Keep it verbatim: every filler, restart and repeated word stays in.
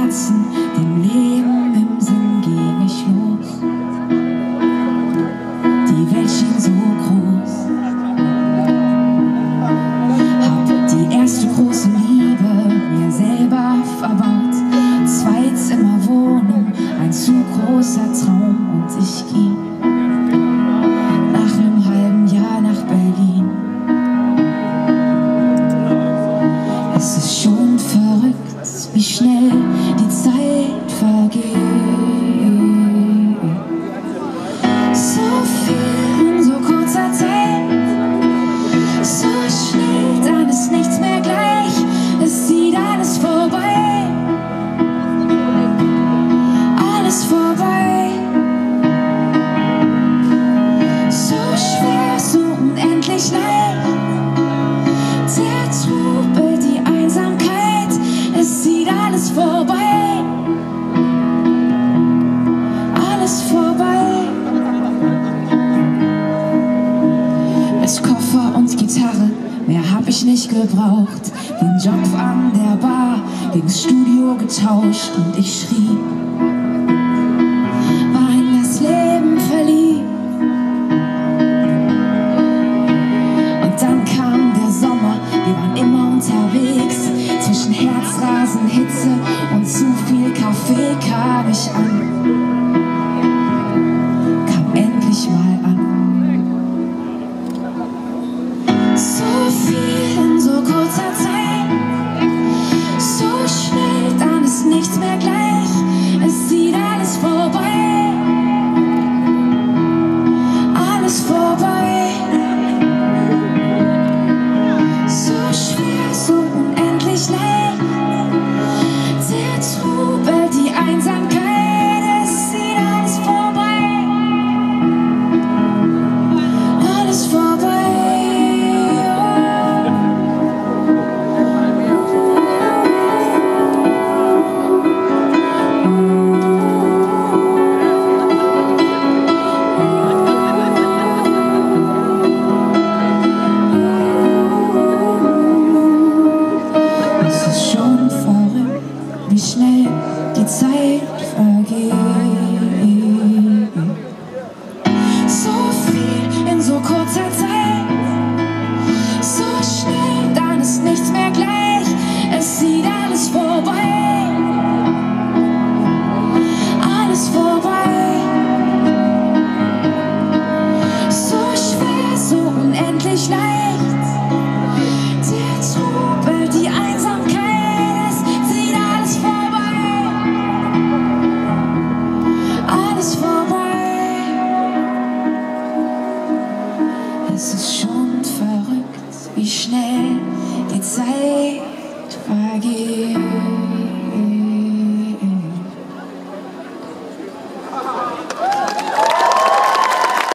Herzen, dem Leben im Sinn ging ich los. Die Welt schien so groß. Hab die erste große Liebe mir selber verbaut. Zwei-Zimmer-Wohnung, ein zu großer Traum, und ich ging nach einem halben Jahr nach Berlin. Es ist schon verrückt, wie schnell die Zeit vergeht. So viel in so kurzer Zeit, so schnell, dann ist nichts mehr gleich. Es zieht alles vorbei, alles vorbei. So schwer, so unendlich leicht, der Trubel, die Einsamkeit, es zieht alles vorbei, alles vorbei. Mit Koffer und Gitarre, mehr hab ich nicht gebraucht. Den Job an der Bar, gegens Studio getauscht, und ich schrie, war in das Leben verliebt. Und dann kam der Sommer, wir waren immer unterwegs. Zwischen Herzrasen, Hitze und zu viel Kaffee kam ich an, kam endlich mal an. So viel in so kurzer Zeit, so schnell, dann ist nichts mehr gleich. Es zieht alles vorbei, alles vorbei. So schwer, so unendlich leicht, der Trubel, die Einsamkeit, es zieht alles vorbei, alles vorbei. Wie schnell die Zeit vergeht. So viel in so kurzer Zeit, so schnell, dann ist nichts mehr gleich. Es zieht alles vorbei, alles vorbei. So schwer, so unendlich leicht, der Trubel, die Einsamkeit, es ist schon verrückt, wie schnell die Zeit vergeht.